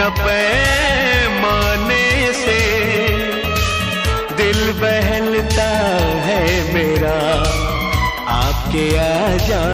न पैमाने से दिल बहलता है मेरा आपके आ जा